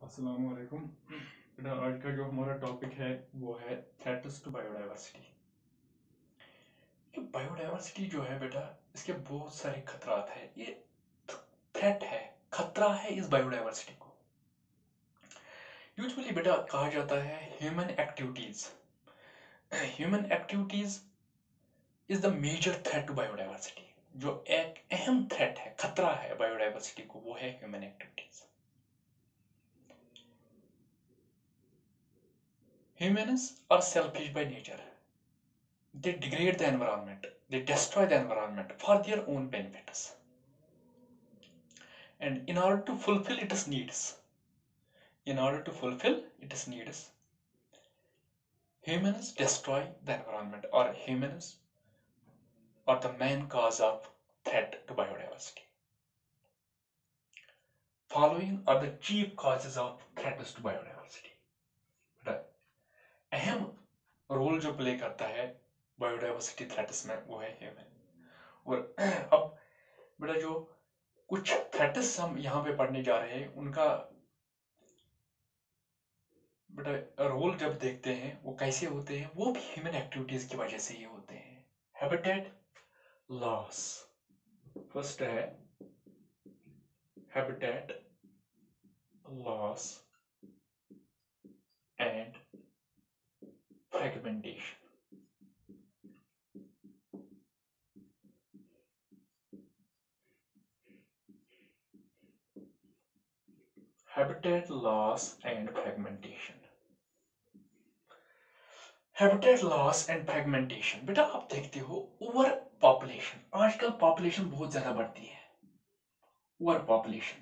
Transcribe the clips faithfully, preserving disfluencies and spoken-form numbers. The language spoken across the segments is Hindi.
अस्सलाम वालेकुम। बेटा आज का जो हमारा टॉपिक है वो है थ्रेट्स टू बायोडाइवर्सिटी। ये बायोडाइवर्सिटी जो है बेटा, इसके बहुत सारे खतरात हैं। ये थ्रेट है, खतरा है इस बायोडाइवर्सिटी को। यूजुअली बेटा कहा जाता है human activities human activities is the major threat to biodiversity. जो एक अहम थ्रेट है, खतरा है बायोडाइवर्सिटी को, वो है human activities. Humans are selfish by nature. They degrade the environment, they destroy the environment for their own benefits. And in order to fulfill its needs, in order to fulfill its needs, humans destroy the environment, or humans are the main cause of threat to biodiversity. Following are the chief causes of threats to biodiversity. अहम रोल जो प्ले करता है बायोडाइवर्सिटी थ्रेट्स में वो है ह्यूमन। और अब बेटा जो कुछ थ्रेट्स हम यहाँ पे पढ़ने जा रहे हैं उनका बेटा रोल जब देखते हैं वो कैसे होते हैं, वो भी ह्यूमन एक्टिविटीज की वजह से ही होते हैं। हैबिटेट लॉस फर्स्ट है, habitat loss and fragmentation. Habitat loss and fragmentation. Habitat loss and fragmentation बेटा आप देखते हो ओवर पॉपुलेशन, आजकल पॉपुलेशन बहुत ज्यादा बढ़ती है। ओवर पॉपुलेशन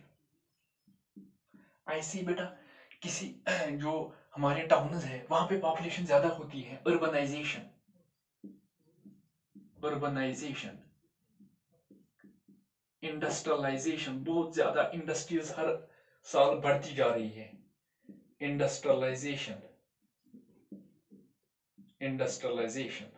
ऐसी बेटा किसी जो हमारे टाउन्स है वहां पे पॉपुलेशन ज्यादा होती है। अर्बनाइजेशन अर्बनाइजेशन इंडस्ट्रियलाइजेशन, बहुत ज्यादा इंडस्ट्रीज हर साल बढ़ती जा रही है। Industrialisation industrialisation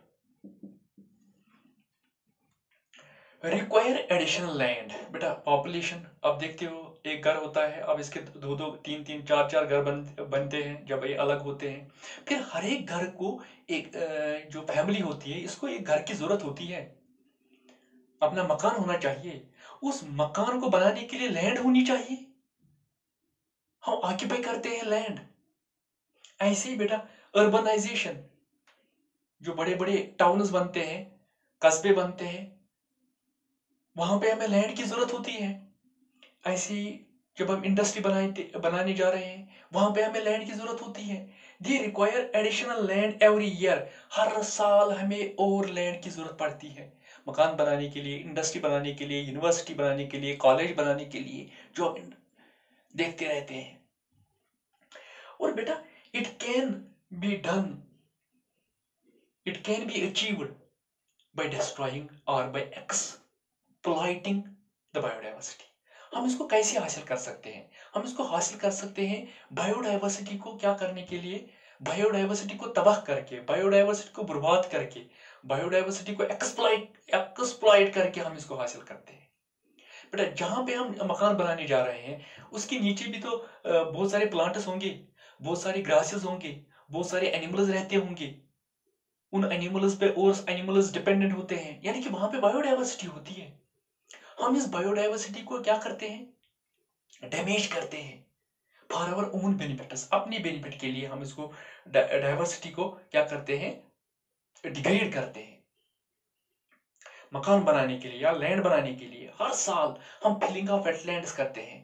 require additional land. बेटा पॉपुलेशन अब देखते हो एक घर होता है, अब इसके दो दो तीन तीन चार चार घर बन, बनते हैं जब ये अलग होते हैं। फिर हर एक घर को एक जो फैमिली होती है इसको एक घर की जरूरत होती है, अपना मकान होना चाहिए। उस मकान को बनाने के लिए लैंड होनी चाहिए, हम ऑक्यूपाई करते हैं लैंड। ऐसे ही बेटा अर्बनाइजेशन, जो बड़े बड़े टाउन्स बनते हैं, कस्बे बनते हैं, वहां पे हमें लैंड की जरूरत होती है। ऐसे ही जब हम इंडस्ट्री बनाए बनाने जा रहे हैं वहां पे हमें लैंड की जरूरत होती है। They require additional land every year, हर साल हमें और लैंड की जरूरत पड़ती है मकान बनाने के लिए, इंडस्ट्री बनाने के लिए, यूनिवर्सिटी बनाने के लिए, कॉलेज बनाने के लिए, जो हम देखते रहते हैं। और बेटा it can be done, it can be achieved by destroying और बाय एक्सप्लॉइटिंग द बायोडाइवर्सिटी। हम इसको कैसे हासिल कर सकते हैं? हम इसको हासिल कर सकते हैं बायोडाइवर्सिटी को क्या करने के लिए, बायोडाइवर्सिटी को तबाह करके, बायोडाइवर्सिटी को बर्बाद करके, बायोडाइवर्सिटी को एक्सप्लॉइट एक्सप्लॉइट करके हम इसको हासिल करते हैं। बेटा जहां पे हम मकान बनाने जा रहे हैं उसके नीचे भी तो बहुत सारे प्लांट्स होंगे, बहुत सारे ग्रासेस होंगे, बहुत सारे एनिमल्स रहते होंगे। उन एनिमल्स पे और एनिमल्स डिपेंडेंट होते हैं, यानी कि वहां पे बायोडाइवर्सिटी होती है। हम इस बायोडाइवर्सिटी को क्या करते हैं? डैमेज करते हैं फॉर आवर ओन बेनिफिट्स, अपने बेनिफिट के लिए हम इसको डाइवर्सिटी को क्या करते हैं? डिग्रेड करते हैं। मकान बनाने के लिए या लैंड बनाने के लिए हर साल हम फिलिंग ऑफ वेटलैंड्स करते हैं।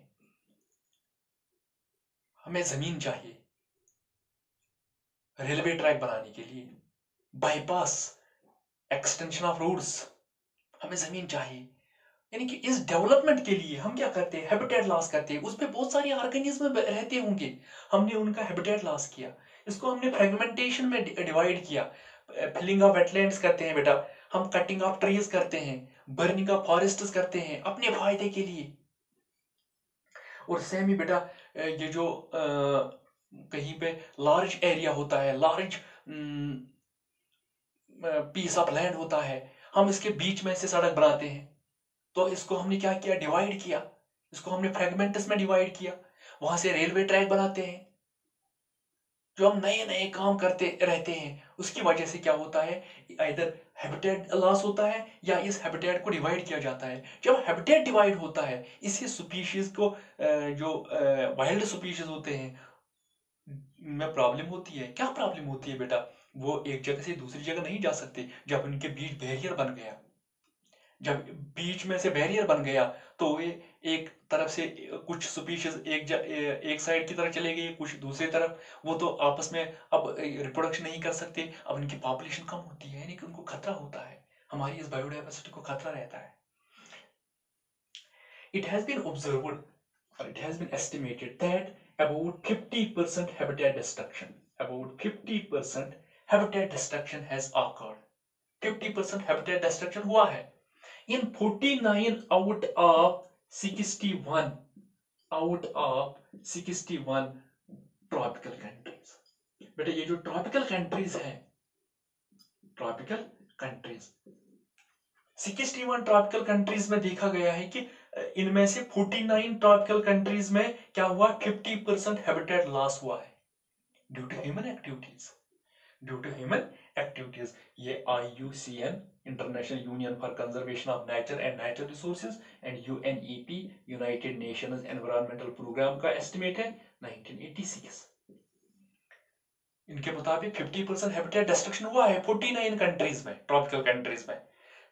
हमें जमीन चाहिए रेलवे ट्रैक बनाने के लिए, बाईपास, एक्सटेंशन ऑफ रोड्स, हमें जमीन चाहिए। यानी कि इस डेवलपमेंट के लिए हम क्या करते हैं? हैबिटेट लॉस करते हैं। उस पे बहुत सारे ऑर्गेनिज्म रहते होंगे, हमने उनका हैबिटेट लॉस किया, इसको हमने फ्रेगमेंटेशन में डिवाइड किया। फिलिंग ऑफ वेटलैंड्स करते हैं बेटा, हम कटिंग ऑफ ट्रीज करते हैं, बर्निंग ऑफ फॉरेस्ट्स करते हैं अपने फायदे के लिए। और सेम ही बेटा ये जो आ, कहीं पे लार्ज एरिया होता है, लार्ज पीस ऑफ लैंड होता है, हम इसके बीच में से सड़क बनाते हैं, तो इसको हमने क्या किया? डिवाइड किया, इसको हमने फ्रेगमेंट्स में डिवाइड किया। वहां से रेलवे ट्रैक बनाते हैं, जो हम नए नए काम करते रहते हैं, उसकी वजह से क्या होता है, इधर हैबिटेट लॉस होता है या इस हैबिटेट को डिवाइड किया जाता है। जब हैबिटेट डिवाइड होता है, इससे स्पीशीज को जो वाइल्ड स्पीशीज होते हैं में प्रॉब्लम होती है। क्या प्रॉब्लम होती है बेटा, वो एक जगह से दूसरी जगह नहीं जा सकते। जब उनके बीच बैरियर बन गया, जब बीच में से बैरियर बन गया, तो ये एक तरफ से कुछ स्पीशीज एक ज, एक साइड की तरफ चले गई, कुछ दूसरी तरफ, वो तो आपस में अब रिप्रोडक्शन नहीं कर सकते। अब इनकी पॉपुलेशन कम होती है, यानी कि उनको खतरा होता है, हमारी इस बायोडाइवर्सिटी को खतरा रहता है। It has been observed, it has been estimated that about fifty percent habitat destruction, about fifty percent habitat destruction has occurred. fifty percent habitat destruction हुआ है in forty-nine out of sixty-one, out of sixty-one tropical countries. बेटा ये जो tropical countries हैं, tropical countries, इकसठ ट्रॉपिकल कंट्रीज में देखा गया है कि इनमें से उनचास ट्रॉपिकल कंट्रीज में क्या हुआ, पचास परसेंट हैबिटेट लॉस हुआ है due to human activities, due to human activities. ये I U C N, International Union for Conservation of Nature and Natural Resources, and U N E P, United Nations Environmental Programme का एस्टिमेट है नाइनटीन एटी सिक्स। इनके मुताबिक पचास परसेंट हैबिटेट डिस्ट्रक्शन हुआ है उनचास कंट्रीज में, ट्रॉपिकल कंट्रीज में।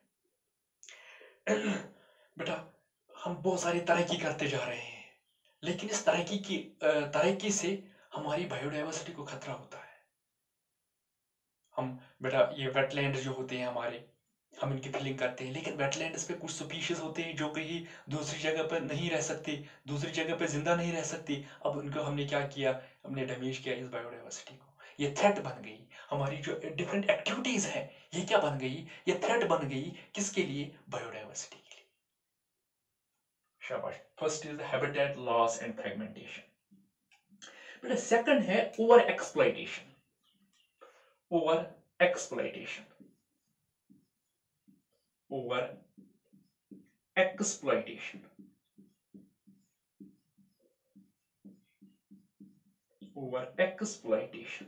बेटा हम बहुत सारी तरक्की करते जा रहे हैं, लेकिन इस तरक्की की तरक्की से हमारी बायोडाइवर्सिटी को खतरा होता है। हम बेटा ये वेटलैंड जो होते हैं हमारे, हम इनकी फिलिंग करते हैं, लेकिन वेटलैंड्स पे कुछ स्पीशीज होते हैं जो कहीं दूसरी जगह पर नहीं रह सकती, दूसरी जगह पर जिंदा नहीं रह सकती। अब उनको हमने क्या किया, हमने डैमेज किया इस बायोडाइवर्सिटी को। ये थ्रेट बन गई हमारी जो डिफरेंट एक्टिविटीज है, ये क्या बन गई, ये थ्रेट बन गई किसके लिए, बायोडाइवर्सिटी के लिए। शाबाश। First is habitat loss and fragmentation. बेटा सेकंड है over exploitation, over exploitation, over exploitation, over exploitation।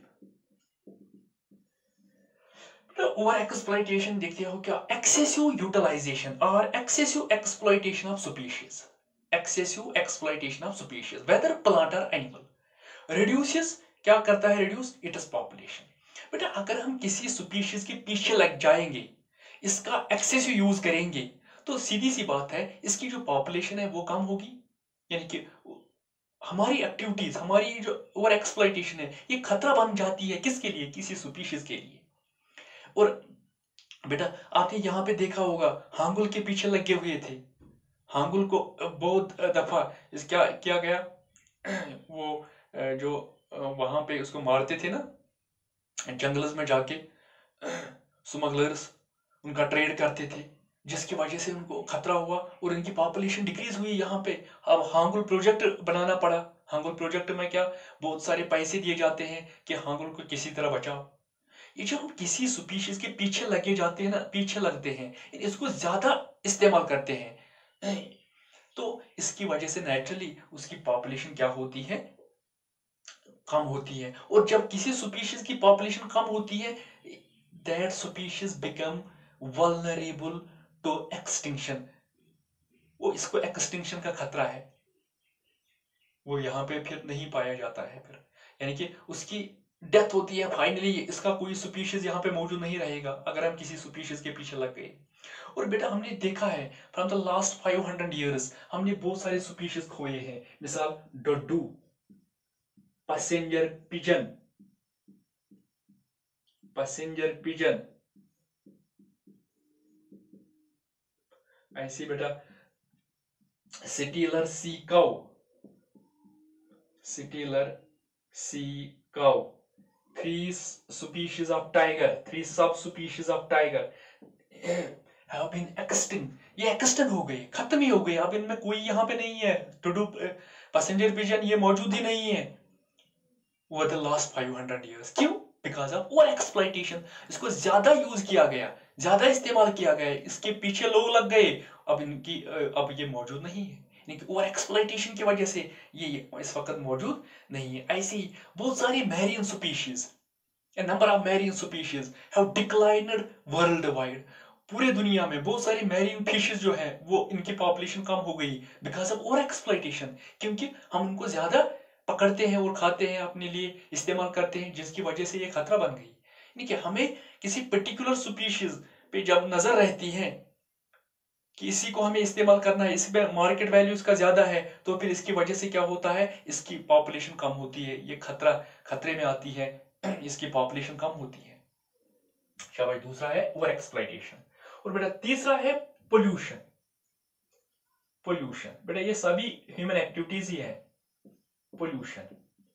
Over exploitation देखते हो क्या, एक्सेसिव यूटिलाइजेशन और excessive exploitation of species, excessive exploitation of species whether plant और एनिमल। रिड्यूसेस क्या करता है, रिड्यूस इट्स पॉपुलेशन। बेटा अगर हम किसी स्पीशीज के पीछे लग जाएंगे, इसका एक्सेसिव यूज करेंगे, तो सीधी सी बात है इसकी जो पॉपुलेशन है वो कम होगी। यानी कि हमारी एक्टिविटीज, हमारी जो ओवर एक्सप्लॉइटेशन है, ये खतरा बन जाती है किसके लिए, किसी स्पीशीज के लिए। और बेटा आपने यहाँ पे देखा होगा, हांगुल के पीछे लगे हुए थे, हांगुल को बहुत दफा इस क्या किया गया, वो जो वहां पे उसको मारते थे ना जंगल्स में जाके, स्मगलर्स उनका ट्रेड करते थे, जिसकी वजह से उनको खतरा हुआ और इनकी पॉपुलेशन डिक्रीज हुई यहाँ पे। अब हांगुल प्रोजेक्ट बनाना पड़ा। हांगुल प्रोजेक्ट में क्या, बहुत सारे पैसे दिए जाते हैं कि हांगुल को किसी तरह बचाओ। ये जो हम किसी स्पीशीज के पीछे लगे जाते हैं ना, पीछे लगते हैं, इसको ज्यादा इस्तेमाल करते हैं, तो इसकी वजह से नेचुरली उसकी पॉपुलेशन क्या होती है, कम होती है। और जब किसी स्पीशीज की पॉपुलेशन कम होती है, that species become vulnerable to extinction, वो इसको एक्सटिंक्शन का खतरा है, वो यहाँ पे फिर नहीं पाया जाता है फिर, यानी कि उसकी डेथ होती है फाइनली, इसका कोई स्पीशीज यहाँ पे मौजूद नहीं रहेगा अगर हम किसी स्पीशीज के पीछे लग गए। और बेटा हमने देखा है from the last five hundred years हमने बहुत सारे स्पीशीज खोए हैं। मिसाल dodo, passenger pigeon, passenger pigeon, ऐसी बेटा Steller sea cow, Steller sea cow, three species of tiger, three sub species of tiger have been extinct. ये एक्सटिंक्ट हो गए, खत्म ही हो गए, अब इनमें कोई यहाँ पे नहीं है। टुडू पैसेंजर पिजन ये मौजूद ही नहीं है over the last five hundred years. क्यों? Because of over exploitation. इसको ज्यादा यूज किया गया, ज्यादा इस्तेमाल किया गया, इसके पीछे लोग लग गए, अब इनकी अब ये मौजूद नहीं है। यानी कि ओवर एक्सप्लॉइटेशन की वजह से ये इस वक्त मौजूद नहीं है। ऐसे ही बहुत सारी marine species, A number of marine species have declined worldwide. पूरे दुनिया में बहुत सारी मैरीन फिशेस जो है वो इनकी पॉपुलेशन कम हो गई बिकॉज ऑफ ओवर एक्सप्लॉइटेशन, क्योंकि हम उनको ज्यादा पकड़ते हैं और खाते हैं, अपने लिए इस्तेमाल करते हैं, जिसकी वजह से ये खतरा बन गई। यानी कि हमें किसी पर्टिकुलर स्पीशीज पे जब नजर रहती है कि इसी को हमें इस्तेमाल करना है, इस पे मार्केट वैल्यू इसका ज्यादा है, तो फिर इसकी वजह से क्या होता है, इसकी पॉपुलेशन कम होती है, ये खतरा खतरे में आती है, इसकी पॉपुलेशन कम होती है। शाबाश। दूसरा है ओवर एक्सप्लॉइटेशन। और बेटा तीसरा है पोल्यूशन। पोल्यूशन बेटा ये सभी ह्यूमन एक्टिविटीज ही है। पोल्यूशन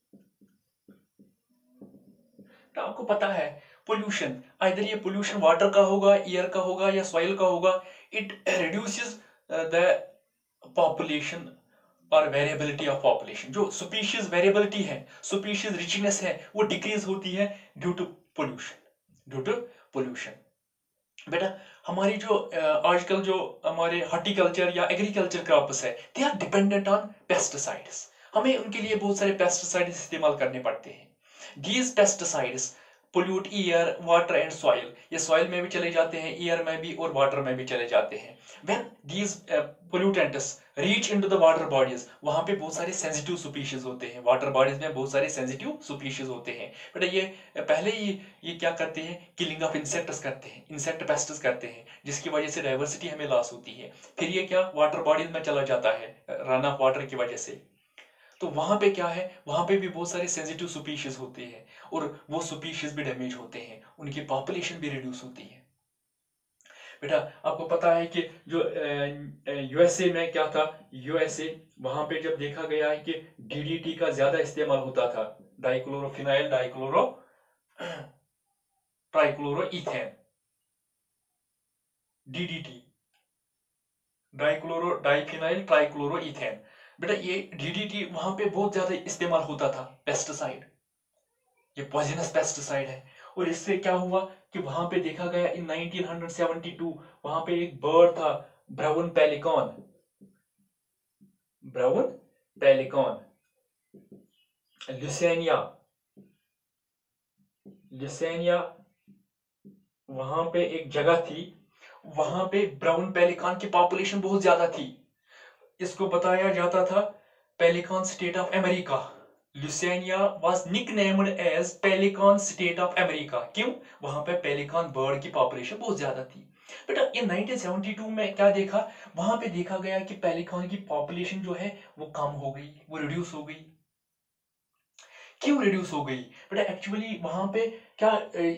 तो आपको पता है पोल्यूशन, आइदर ये पोल्यूशन वाटर का होगा, एयर का होगा या सॉइल का होगा, इट रिड्यूसेस द पॉपुलेशन और वेरिएबिलिटी ऑफ पॉपुलेशन। जो स्पीशीज वेरिएबिलिटी है, स्पीशीज रिचनेस है, वो डिक्रीज होती है due to pollution. Due to pollution बेटा हमारी जो आजकल जो हमारे हॉर्टिकल्चर या एग्रीकल्चर क्रॉप्स है, they are dependent on pesticides. हमें उनके लिए बहुत सारे पेस्टिसाइड्स इस्तेमाल करने पड़ते हैं। These pesticides pollute air, water and soil. ये सॉइल में भी चले जाते हैं, एयर में भी और वाटर में भी चले जाते हैं। When these pollutants reach into the water bodies, वहां पे बहुत सारे सेंसिटिव स्पीशीज होते हैं, वाटर बॉडीज में बहुत सारे सेंसिटिव स्पीशीज होते हैं। बेटा ये पहले ही ये क्या करते हैं, किलिंग ऑफ इंसेक्ट्स करते हैं, इंसेक्ट पेस्ट्स करते हैं, जिसकी वजह से डाइवर्सिटी हमें लॉस होती है। फिर ये क्या वाटर बॉडीज में चला जाता है रन ऑफ वाटर की वजह से। तो वहां पे क्या है, वहां पे भी बहुत सारे सेंसिटिव स्पीशीज होते हैं और वो स्पीशीज भी डैमेज होते हैं, उनकी पॉपुलेशन भी रिड्यूस होती है। बेटा आपको पता है कि जो यूएसए में क्या था, यूएसए वहां पे जब देखा गया है कि डीडीटी का ज्यादा इस्तेमाल होता था, dichlorophenyl dichloro trichloro ethane, DDT dichloro diphenyl trichloro ethane. बेटा ये डीडीटी वहां पे बहुत ज्यादा इस्तेमाल होता था, पेस्टिसाइड, ये पॉइजनस पेस्टिसाइड है। और इससे क्या हुआ कि वहां पे देखा गया इन नाइनटीन सेवेंटी टू वहां पे एक बर्ड था, brown pelican, brown pelican Louisiana, Louisiana वहां पे एक जगह थी, वहां पे ब्राउन पेलिकॉन की पॉपुलेशन बहुत ज्यादा थी। इसको बताया जाता था pelican state of America. Louisiana was nicknamed as pelican state of America. क्यों? वहां पे पेलिकॉन बर्ड की पॉपुलेशन बहुत ज्यादा थी। बेटा ये नाइनटीन सेवेंटी टू में क्या देखा, वहां पे देखा गया कि पेलिकॉन की पॉपुलेशन जो है वो कम हो गई, वो रिड्यूस हो गई। क्यों रिड्यूस हो गई? बेटा एक्चुअली वहां पे क्या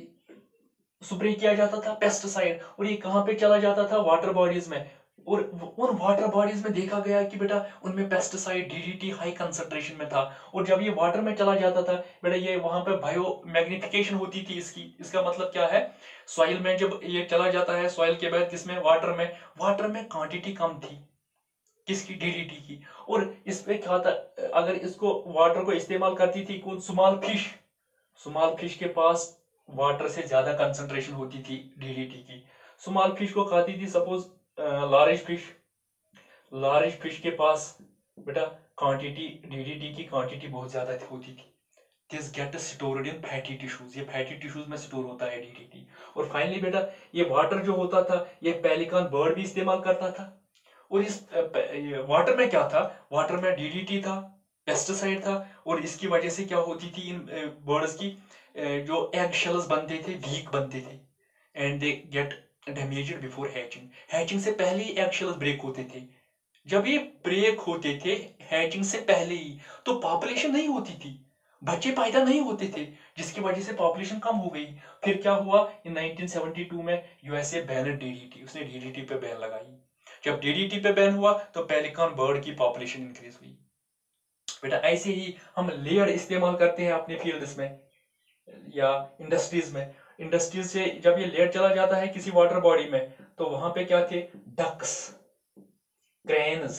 स्प्रे किया जाता था पेस्टिसाइड, और ये कहां पे चला जाता था, वाटर बॉडीज में। और उन वाटर बॉडीज में देखा गया कि बेटा उनमें पेस्टिसाइड डीडीटी हाई कंसंट्रेशन में था। और जब ये वाटर में चला जाता था बेटा, ये वहां पे बायो मैग्निफिकेशन होती थी इसकी। इसका मतलब क्या है, सॉइल में जब ये चला जाता है, सॉइल के बाद किसमें, वाटर में, वाटर में क्वांटिटी कम थी किसकी, डीडीटी की। और इस पे क्या था, अगर इसको वाटर को इस्तेमाल करती थी कौन, स्मॉल फिश, स्मॉल फिश के पास वाटर से ज्यादा कंसंट्रेशन होती थी डीडीटी की। स्मॉल फिश को खाती थी suppose large fish, large fish के पास बेटा क्वांटिटी, डीडीटी की क्वांटिटी बहुत ज्यादा होती थी। This get stored in fatty tissues, ये फैटी टिश्यूज में स्टोर होता है डीडीटी। और फाइनली बेटा ये वाटर जो होता था, ये पेलिकॉन बर्ड भी इस्तेमाल करता था। और इस वाटर में क्या था, वाटर में डीडीटी था, पेस्टिसाइड था, और इसकी वजह से क्या होती थी, इन बर्ड्स की जो एग शेल्स बनते थे, वीक बनते थे, and they get damaged before hatching. Hatching से पहले ही एग शेल्स ब्रेक होते थे। जब ये ब्रेक होते थे हैचिंग से पहले ही, तो पॉपुलेशन नहीं होती थी, बच्चे पैदा नहीं होते थे, जिसकी वजह से पॉपुलेशन कम हो गई। फिर क्या हुआ, इन नाइनटीन सेवेंटी टू में यूएसए बैन डीडीटी, उसने डीडीटी पे बैन लगाई। जब डीडीटी पे बैन हुआ तो पेलिकॉन बर्ड की पॉपुलेशन इंक्रीज हुई। बेटा ऐसे ही हम लेयर इस्तेमाल करते हैं अपने फील्ड्स में या इंडस्ट्रीज में। इंडस्ट्रीज से जब ये लेयर चला जाता है किसी वाटर बॉडी में, तो वहां पे क्या थे, डक्स, क्रेन्स,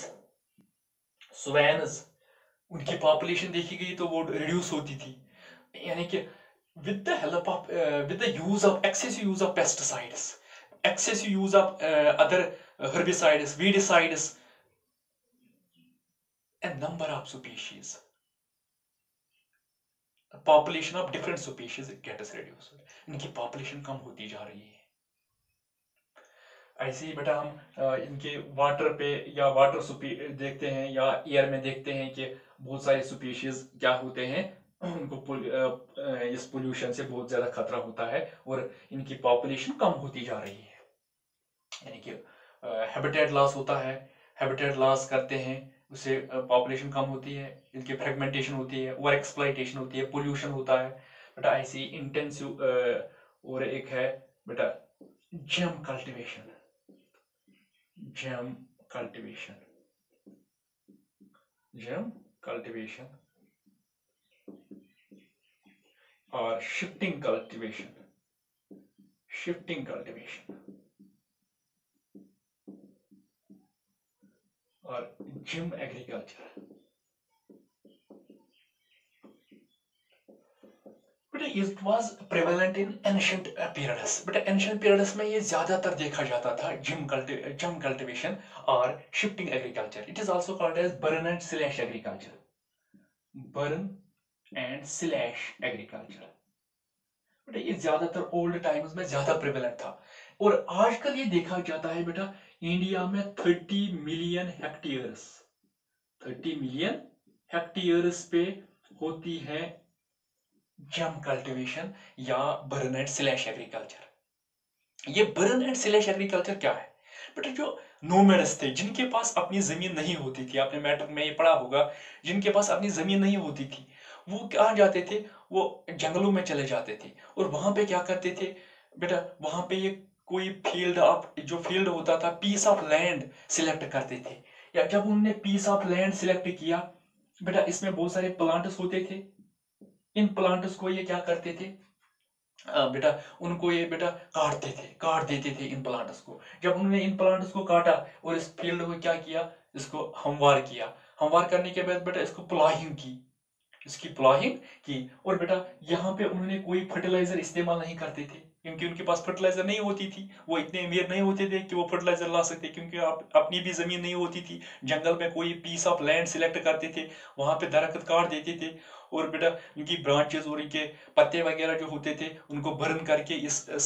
स्वैन्स, उनकी पॉपुलेशन देखी गई तो वो रिड्यूस होती थी। यानी कि with the help of with the use of excessive use of pesticides, excessive use of other herbicides, weedicides, a number of species, population of different species gets reduced. इनकी पॉपुलेशन कम होती जा रही है। ऐसे ही बेटा हम इनके वाटर पे या वाटर सुपी देखते हैं या एयर में देखते हैं कि बहुत सारे स्पीशीज क्या होते हैं, उनको पुल, इस पोल्यूशन से बहुत ज्यादा खतरा होता है और इनकी पॉपुलेशन कम होती जा रही है। यानी कि हैबिटेट लॉस होता है, हैबिटेट लॉस करते हैं, उससे पॉपुलेशन कम होती है, इनकी फ्रेगमेंटेशन होती है, ओवर एक्सप्लॉइटेशन होती है, पोल्यूशन होता है बेटा। ऐसी इंटेंसिव और एक है बेटा jhum cultivation, jhum cultivation, jhum cultivation और शिफ्टिंग कल्टीवेशन, शिफ्टिंग कल्टीवेशन और जिम एग्रीकल्चर। बेटा it was prevalent in ancient periods, बेटा एंशिएंट पीरियड्स में ये ज्यादातर देखा जाता था, जिम कल्टी जिम कल्टीवेशन और shifting agriculture. It is also called as burn and slash agriculture, burn and slash agriculture. बेटा ये ज्यादातर ओल्ड टाइम्स में ज्यादा प्रेवलेंट था और आजकल ये देखा जाता है बेटा इंडिया में thirty million hectares, thirty million hectares पे होती है जम कल्टीवेशन या बर्न एंड स्लैश एग्रीकल्चर। ये बर्न एंड स्लैश एग्रीकल्चर क्या है बेटा? जो नोमैड्स थे, जिनके पास अपनी जमीन नहीं होती थी, आपने मैट्रिक में ये पढ़ा होगा, जिनके पास अपनी जमीन नहीं होती थी वो कहाँ जाते थे, वो जंगलों में चले जाते थे और वहां पे क्या करते थे बेटा, वहां पे ये कोई फील्ड ऑफ जो फील्ड होता था, पीस ऑफ लैंड सिलेक्ट करते थे। या जब उन्होंने पीस ऑफ लैंड सिलेक्ट किया बेटा, इसमें बहुत सारे प्लांट्स होते थे, इन प्लांट्स को ये क्या करते थे आ, बेटा उनको ये बेटा काटते थे, काट देते थे इन प्लांट्स को। जब उन्होंने इन प्लांट्स को काटा और इस फील्ड को क्या किया, इसको हमवार किया, हमवार करने के बाद बेटा इसको प्लाहिंग की, इसकी प्लाहिंग की और बेटा यहाँ पे उन्होंने कोई फर्टिलाइजर इस्तेमाल नहीं करते थे, क्योंकि उनके पास फर्टिलाइजर नहीं होती थी, वो इतने अमीर नहीं होते थे कि वो फर्टिलाइजर ला सकते, क्योंकि आप अपनी भी जमीन नहीं होती थी। जंगल में कोई पीस ऑफ लैंड सिलेक्ट करते थे, वहां पे दरख्त काट देते थे और बेटा इनकी ब्रांचेस और इनके पत्ते वगैरह जो होते थे उनको बर्न करके इस, इस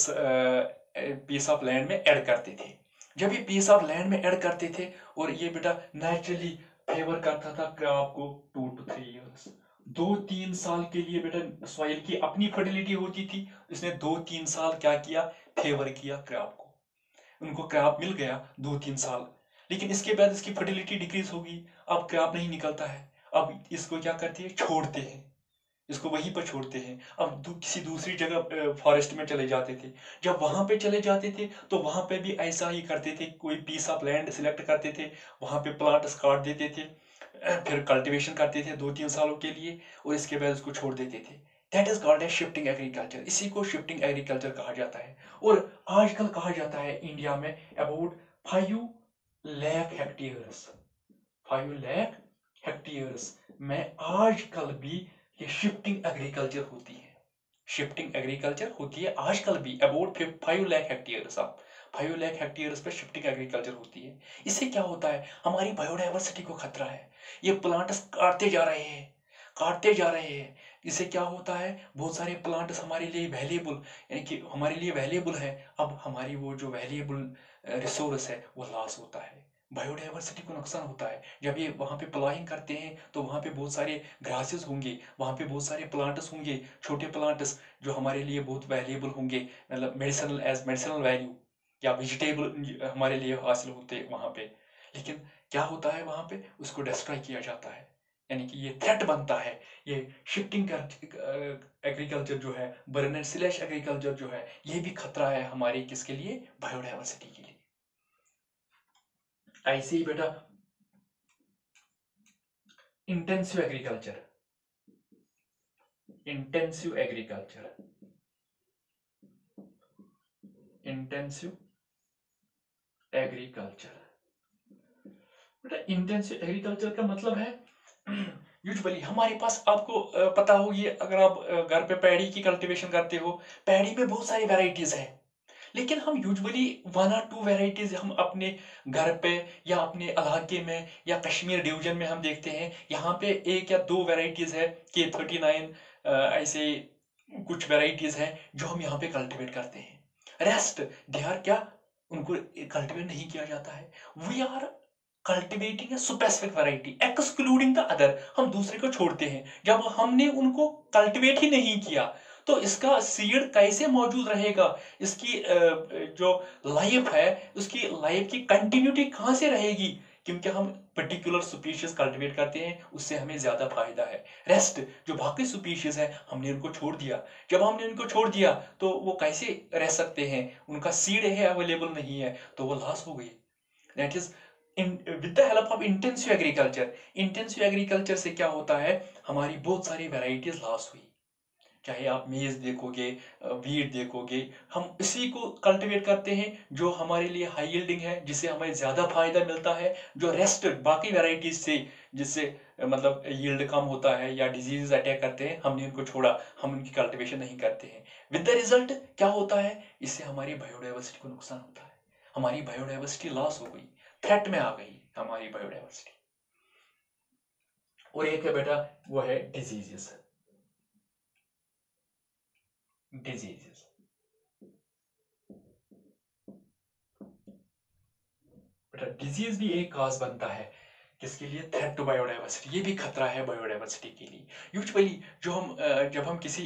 पीस ऑफ लैंड में ऐड करते थे। जब ये पीस ऑफ लैंड में ऐड करते थे और ये बेटा नेचुरली फेवर करता था क्रॉप को टू टू थ्री इयर्स, दो तीन साल के लिए बेटा सॉइल की अपनी फर्टिलिटी होती थी, इसने दो तीन साल क्या किया, फेवर किया क्रॉप को, उनको क्रॉप मिल गया दो तीन साल। लेकिन इसके बाद इसकी फर्टिलिटी डिक्रीज होगी, अब क्रॉप नहीं निकलता है, अब इसको क्या करते हैं, छोड़ते हैं, इसको वहीं पर छोड़ते हैं। अब दू, किसी दूसरी जगह फॉरेस्ट में चले जाते थे। जब वहां पे चले जाते थे तो वहां पे भी ऐसा ही करते थे, कोई पीस ऑफ लैंड सिलेक्ट करते थे, वहां पे प्लांट्स काट देते थे, फिर कल्टीवेशन करते थे दो तीन सालों के लिए और इसके बाद उसको छोड़ देते थे। That is called as shifting agriculture, इसी को शिफ्टिंग एग्रीकल्चर कहा जाता है। और आजकल कहा जाता है इंडिया में about five lakh hectares, five lakh hectares में आजकल भी ये शिफ्टिंग एग्रीकल्चर होती है, शिफ्टिंग एग्रीकल्चर होती है आजकल भी अबाउट फाइव लाख हेक्टेयर्स, आप फाइव लाख हेक्टेयर्स पे शिफ्टिंग एग्रीकल्चर होती है। इससे क्या होता है, हमारी बायोडाइवर्सिटी को खतरा है, ये प्लांट्स काटते जा रहे हैं, काटते जा रहे हैं। इससे क्या होता है, बहुत सारे प्लांट्स हमारे लिए वैल्यूएबल, यानी कि हमारे लिए वैल्यूएबल है, अब हमारी वो जो वैल्यूएबल रिसोर्स है वो लॉस होता है, बायोडाइवर्सिटी को नुकसान होता है। जब ये वहाँ पे प्लाइंग करते हैं तो वहाँ पे बहुत सारे ग्रासेस होंगे, वहाँ पे बहुत सारे प्लांट्स होंगे, छोटे प्लांट्स जो हमारे लिए बहुत वैल्यूएबल होंगे, मतलब मेडिसिनल एज मेडिसिनल वैल्यू या वेजिटेबल हमारे लिए हासिल होते हैं वहाँ पे। लेकिन क्या होता है वहाँ पे, उसको डिस्ट्रॉय किया जाता है, यानी कि ये थ्रेट बनता है। ये शिफ्टिंग एग्रीकल्चर जो है, बर्न एंड स्लैश एग्रीकल्चर जो है, ये भी खतरा है हमारी किसके लिए, बायोडाइवर्सिटी के लिए। ऐसे ही बेटा intensive agriculture, intensive agriculture, intensive agriculture बेटा, इंटेंसिव एग्रीकल्चर का मतलब है यूजुअली हमारे पास, आपको पता हो ये, अगर आप घर पे पैडी की कल्टीवेशन करते हो, पैडी में बहुत सारी वैरायटीज है, लेकिन हम यूजुअली वन और टू वेराइटीज हम अपने घर पे या अपने इलाके में या कश्मीर डिवीजन में हम देखते हैं, यहाँ पे एक या दो वेराइटीज है के थर्टी नाइन, ऐसे कुछ वेराइटीज हैं जो हम यहाँ पे कल्टीवेट करते हैं। रेस्ट दे आर क्या, उनको कल्टीवेट नहीं किया जाता है। We are cultivating a specific variety excluding the other, हम दूसरे को छोड़ते हैं। जब हमने उनको कल्टिवेट ही नहीं किया तो इसका सीड कैसे मौजूद रहेगा, इसकी जो लाइफ है उसकी लाइफ की कंटिन्यूटी कहां से रहेगी, क्योंकि हम पर्टिकुलर स्पीशीज कल्टिवेट करते हैं, उससे हमें ज्यादा फायदा है। रेस्ट जो बाकी स्पीशीज है हमने उनको छोड़ दिया, जब हमने उनको छोड़ दिया तो वो कैसे रह सकते हैं, उनका सीड है अवेलेबल नहीं है तो वो लॉस हो गई। That is with the help of intensive agriculture. Intensive agriculture से क्या होता है, हमारी बहुत सारी वेराइटीज लॉस हुई। चाहे आप मेज देखोगे, वीट देखोगे, हम इसी को कल्टीवेट करते हैं जो हमारे लिए हाई यील्डिंग है, जिससे हमें ज्यादा फायदा मिलता है। जो रेस्ट बाकी वेराइटीज से जिससे मतलब यील्ड कम होता है या डिजीज अटैक करते हैं, हमने उनको छोड़ा, हम उनकी कल्टीवेशन नहीं करते हैं। विद द रिजल्ट क्या होता है, इससे हमारी बायोडाइवर्सिटी को नुकसान होता है, हमारी बायोडाइवर्सिटी लॉस हो गई, थ्रेट में आ गई हमारी बायोडाइवर्सिटी। और एक है बेटा वो है डिजीजेस। डिजीजेस बेटा डिजीज भी एक काज बनता है किसके लिए, थ्रेट टू बायोडाइवर्सिटी, ये भी खतरा है बायोडाइवर्सिटी के लिए। यूजुअली जो हम जब हम किसी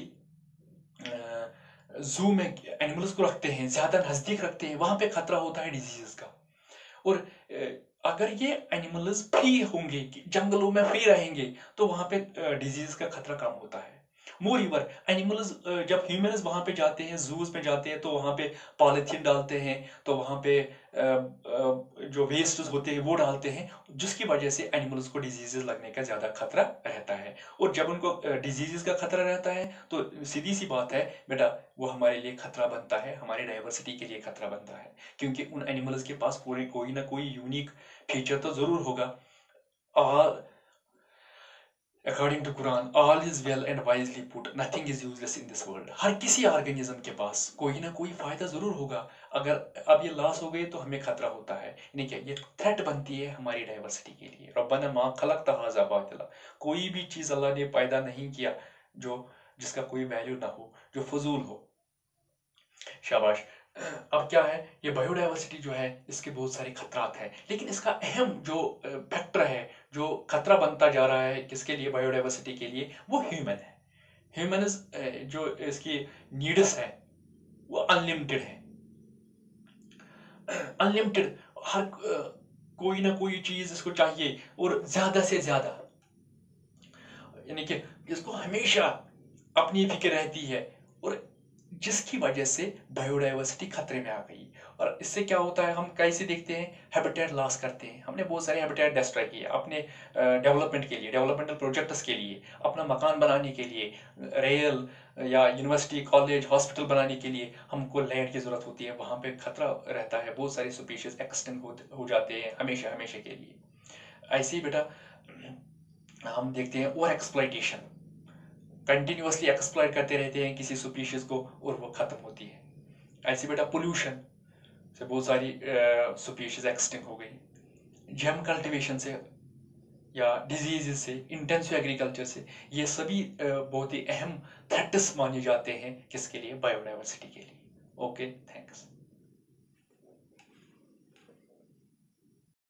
जू में एनिमल्स को रखते हैं, ज्यादा नजदीक रखते हैं, वहां पे खतरा होता है डिजीजेस का। और अगर ये एनिमल्स फ्री होंगे, जंगलों में फ्री रहेंगे, तो वहां पे डिजीज का खतरा कम होता है। मोर इवर एनिमल्स जब ह्यूमंस वहां पे जाते हैं, जूस में जाते हैं, तो वहां पे पॉलिथीन डालते हैं, तो वहां पे जो वेस्ट होते हैं वो डालते हैं, जिसकी वजह से एनिमल्स को डिजीजेस लगने का ज्यादा खतरा रहता है। और जब उनको डिजीजेस का खतरा रहता है तो सीधी सी बात है बेटा, वो हमारे लिए खतरा बनता है, हमारी डाइवर्सिटी के लिए खतरा बनता है, क्योंकि उन एनिमल्स के पास पूरे कोई ना कोई यूनिक फीचर तो जरूर होगा। All according to Quran, all is well and wisely put, nothing is useless in this world. हर किसी ऑर्गेनिज्म के पास कोई ना कोई फायदा जरूर होगा। अगर अब ये लॉस हो गए तो हमें खतरा होता है, यानी कि ये थ्रेट बनती है हमारी डाइवर्सिटी के लिए। रब्बना मा खलक़्ता हाज़ा बातिला, कोई भी चीज अल्लाह ने पैदा नहीं किया जो जिसका कोई वैल्यू ना हो, जो फजूल हो। शाबाश। अब क्या है, ये बायोडाइवर्सिटी जो है इसके बहुत सारे खतरात हैं, लेकिन इसका अहम जो फैक्टर है, जो खतरा बनता जा रहा है किसके लिए, बायोडाइवर्सिटी के लिए, वो ह्यूमन है। ह्यूमन जो इसकी नीड्स है वो अनलिमिटेड है, अनलिमिटेड। हर कोई ना कोई चीज इसको चाहिए और ज्यादा से ज्यादा, यानी कि इसको हमेशा अपनी फिक्र रहती है, और जिसकी वजह से बायोडाइवर्सिटी खतरे में आ गई। और इससे क्या होता है, हम कैसे देखते हैं, हैबिटेट लॉस करते हैं। हमने बहुत सारे हैबिटेट डिस्ट्रॉय किए अपने डेवलपमेंट के लिए, डेवलपमेंटल प्रोजेक्ट्स के लिए, अपना मकान बनाने के लिए, रेल या यूनिवर्सिटी कॉलेज हॉस्पिटल बनाने के लिए हमको लैंड की जरूरत होती है, वहां पे खतरा रहता है, बहुत सारी स्पीशीज एक्सटिंक्ट हो, हो जाते हैं हमेशा हमेशा के लिए। ऐसे ही बेटा हम देखते हैं ओवर एक्सप्लॉइटेशन, कंटिन्यूअसली एक्सप्लॉइट करते रहते हैं किसी स्पीशीज को और वो खत्म होती है। ऐसे बेटा पोल्यूशन से बहुत सारी स्पीशीज एक्सटिंक्ट हो गई, जेम कल्टीवेशन से या डिजीज से, इंटेंसिव एग्रीकल्चर से, ये सभी बहुत ही अहम थ्रेट्स माने जाते हैं किसके लिए, बायोडाइवर्सिटी के लिए। Okay, thanks.